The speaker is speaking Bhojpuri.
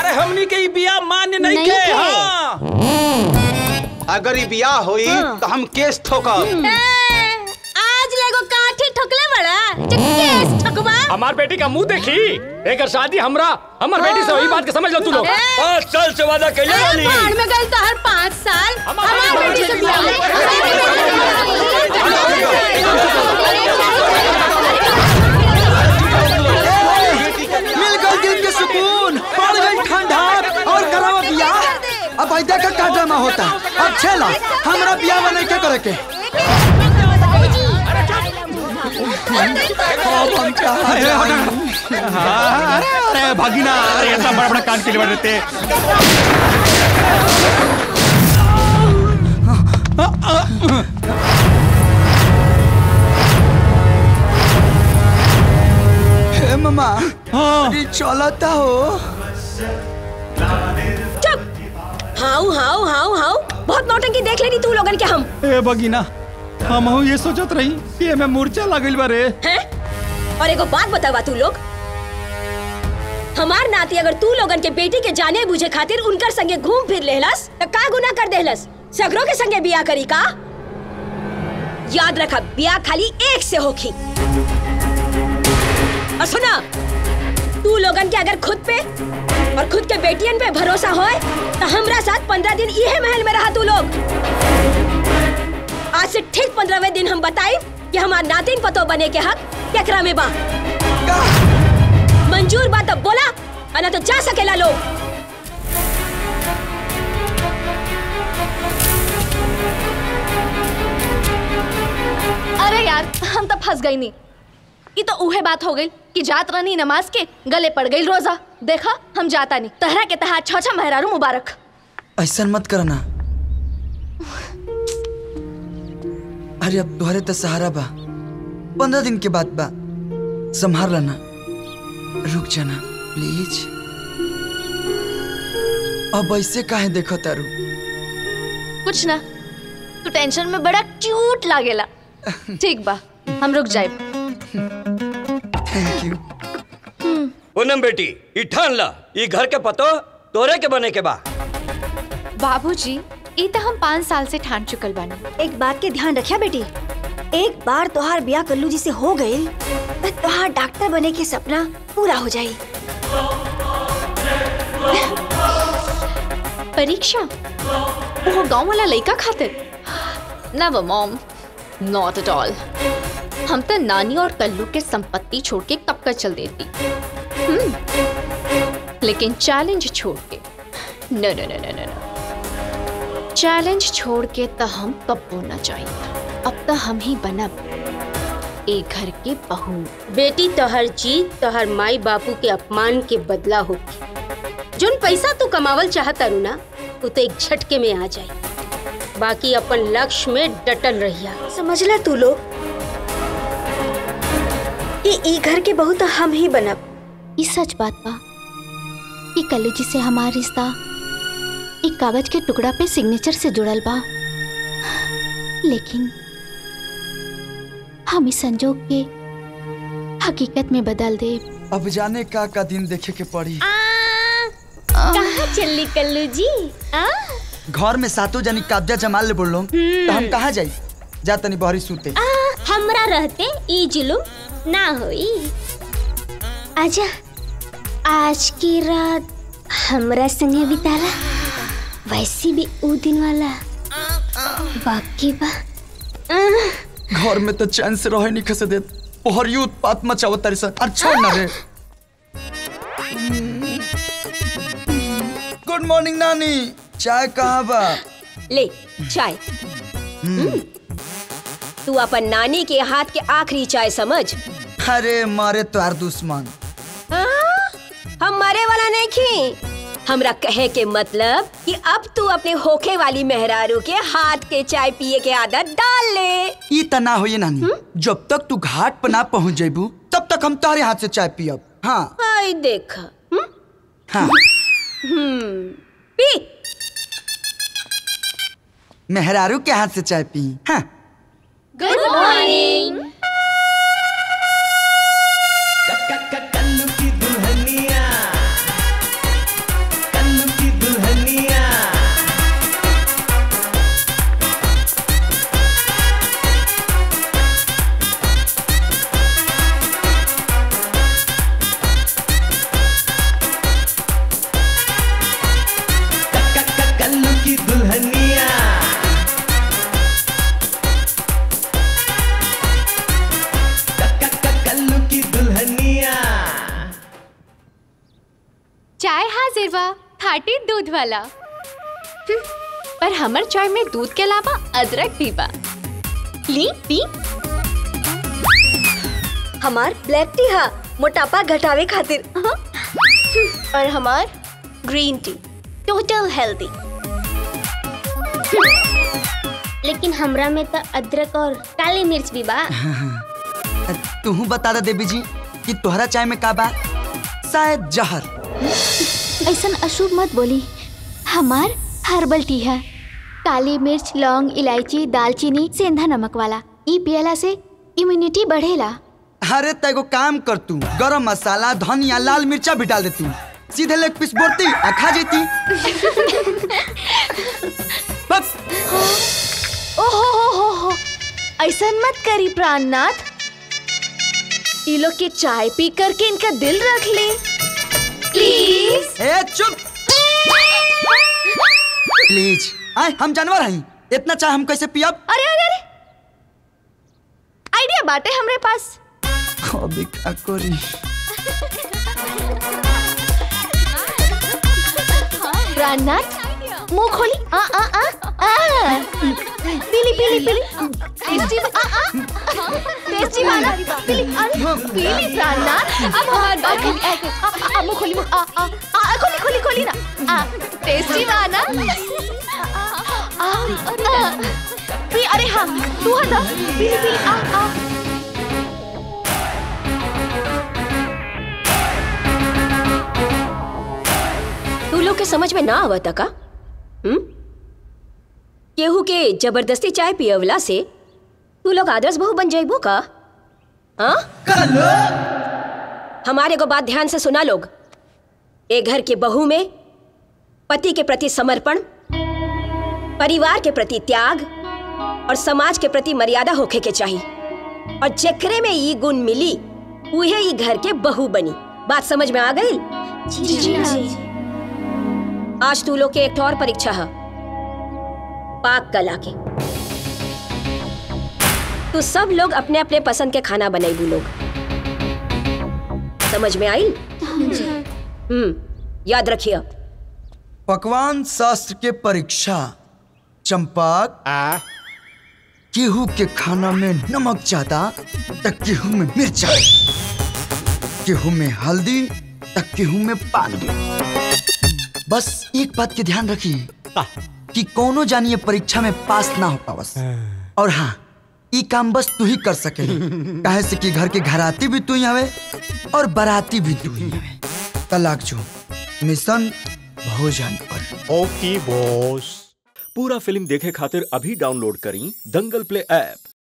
अरे हमनी के बियाह मान्य नहीं के। हाँ। अगर ये बियाह हुई तो हम केस ठोकब। आज लेगो काठी ठोकले बड़ा केस ठोकबा। हमार बेटी का मुंह देखी, एक शादी हमार बेटी से वही बात के समझ लो तू लोग। 5 साल से वादा कैले वाली बाढ़ में गई तो हर 5 साल हमार बेटी से बियाह मिल गई दिल के सुकून, पड़ गई ठंडा और करावा बियाह। अब भाई देखा क्या ड्रामा होता है। अब छेला हमारा बियाह बने क्या करे के। अरे भागीना, अरे ऐसा बड़ा बड़ा कान के लिए रहते। हे मामा, चलता हो। चुप। हाउ हाउ हाउ हाउ बहुत नौटंकी देख लेनी तू लोगन के हम। ए भगीना, हम ये सोचत रही कि हमें मूर्छा लागल बारे। हैं? और एगो बात बतावा तू लोग, हमार नाती अगर तू लोगन के बेटी के जाने बुझे खातिर उनकर संगे घूम फिर लेहलस तो का गुनाह कर देहलस? सगरों के संगे बियाह करी का? याद रखा, बियाह खाली एक से होखी। और सुना, तू लोगन के अगर खुद पे और खुद के बेटियन पे भरोसा होए तो हमरा साथ 15 दिन इहे महल में रहा तू लोग। आज से ठीक 15वें दिन हम बताई कि हमार नातिन पतो बने के हक केकरा में बा। मंजूर बात अब बोला, अना तो जा सकेला लोग। अरे यार, हम तो फंस गई नहीं। ये तो उहे बात हो गई कि जात रानी नमाज के गले पड़ गई रोजा। देखा, हम जाता नहीं। तहरा के तहा छा मेहरारू मुबारक। ऐसा मत करना। अरे अब तुम्हारे तो सहारा बा, 15 दिन के बाद बा, संभाल लेना। रुक जाना प्लीज। अब ऐसे काहे देखो तारू? कुछ ना, तू टेंशन में बड़ा क्यूट लागेला। ठीक बा, हम रुक जाए। Thank you. पूनम बेटी, ई ठान ला, ई घर के पतो तोरे के बने के बा। बाबूजी, ई तो हम 5 साल से ठान चुकल बानी। एक बात के ध्यान रखिया बेटी, एक बार तोहार ब्याह कल्लू जी से हो गई तो तोहार डॉक्टर बने के सपना पूरा हो जाई। परीक्षा वो गांव वाला लड़का खातिर? Never mom, not at all. हम तो नानी और कल्लू के संपत्ति छोड़ के कब का चल देती, लेकिन चैलेंज छोड़ के नो नो नो नो नो। चैलेंज छोड़ के तो हम कब्बो न चाहिए। अब तो हम ही बनब एक घर के बहू। बेटी, तोहर जीत तोहर माई बापू के अपमान के बदला होगी। जोन पैसा तू कमावल चाहता रू ना, वो तो एक झटके में आ जाए। बाकी अपन लक्ष्य में डटल रहिया, समझला तू लोग। ई घर के बहू तो हम ही बनब। ये सच बात बा कि कल्लू जी से हमारा रिश्ता एक कागज के टुकड़ा पे सिग्नेचर से जुड़ल बा, लेकिन हम इस संजोग के हकीकत में बदल दे। अब जाने का दिन देखे के पड़ी। कहाँ चली कल्लू जी? घर में सातों जनी कब्जा जमाल ले बोलो तो हम कहाँ जाई? जा तनी बहरी सूते। हमरा रहते ई जुलुम ना होई। आजा, आज की रात हमरा संगे बिताला। वैसे भी ऊ दिन वाला बाकी बा। घर में तो चैन से रहे नहीं खसे देत। बहरी उत्पात मचावत तारी सन। और छोड़ ना रे। गुड मॉर्निंग नानी, चाय कहाँ बा? ले चाय। तू अपन नानी के हाथ के आखिरी चाय समझ। अरे मारे तोहार दुश्मन। हम मरे वाला नहीं खी। हमरा कहे के मतलब कि अब तू अपने होखे वाली मेहरारू के हाथ के चाय पिए के आदत डाल ले। ई तना होई नानी, जब तक तू घाट पर ना पहुँच जेबू तब तक हम तारे हाथ से चाय पियब। हाँ आई देखा। हाँ पी। मेहरारू के हाथ से चाय पी। हाँ। Good morning. चाय हाजिर बा, खाटी दूध वाला। पर हमर चाय में दूध के अलावा अदरक भी बा। ली पी। हमार ब्लैक टी हा, मोटापा घटावे खातिर। और हमार ग्रीन टी, टोटल हेल्दी। लेकिन हमरा में तो अदरक और काली मिर्च भी बा। तू बता दे देवी जी कि तोहरा चाय में का बा? शायद जहर। ऐसा अशुभ मत बोली। हमार हर्बल टी है, काली मिर्च, लौंग, इलायची, दालचीनी, सेंधा नमक वाला। ई पियला से इम्यूनिटी बढ़ेला। अरे तेगो काम कर, तू गरम मसाला, धनिया, लाल मिर्चा भी डाल दे, तू सीधे लेग पीस बोलती आ खा जेती। ओहो, ऐसा मत करी प्राणनाथ। ये लोग के चाय पी करके इनका दिल रख ले प्लीज। ए चुप प्लीज। आए हम जानवर हैं, इतना चाय हम कैसे पियब? अरे आइडिया बाटे हमरे पास। कभी का करी। प्राणनाथ मुंह खोली। आ आ आ आ पीली टेस्टी टेस्टी वाला पीली। अरे पीली प्राणनाथ। अब हमारी बात मुंह खोली। खोली ना। टेस्टी वाला। अरे हाँ तू हटा। पीली आ। तू लोग के समझ में ना आवता का? केहू के जबरदस्ती चाय पियवला से तू लोग आदर्श बहू बन जाइबो का? हाँ? हमारे को बात ध्यान से सुना लोग। एक घर के बहू में पति के प्रति समर्पण, परिवार के प्रति त्याग और समाज के प्रति मर्यादा होखे के चाहिए। और जेकरे में ये गुण मिली उहे ये घर के बहू बनी। बात समझ में आ गई? जी। आज तू लोग के एक और परीक्षा है, पाक कला के। तू सब लोग अपने अपने पसंद के खाना बनाइबू लोग। समझ में आई? याद रखिए। पकवान शास्त्र के परीक्षा। चंपक, गेहूं के खाना में नमक ज्यादा तो गेहूं में मिर्च, गेहूं में हल्दी तो गेहूं में पानी। बस एक बात के ध्यान रखिए कि कोनो जानिए परीक्षा में पास ना हो पावस। और हाँ, ये काम बस तू ही कर सके, काहे से कि घर के घराती भी तू ही हवे और बराती भी तू ही हवे। तलाक जो मिशन भोजन पर। ओके बॉस। पूरा फिल्म देखे खातिर अभी डाउनलोड करी दंगल प्ले ऐप।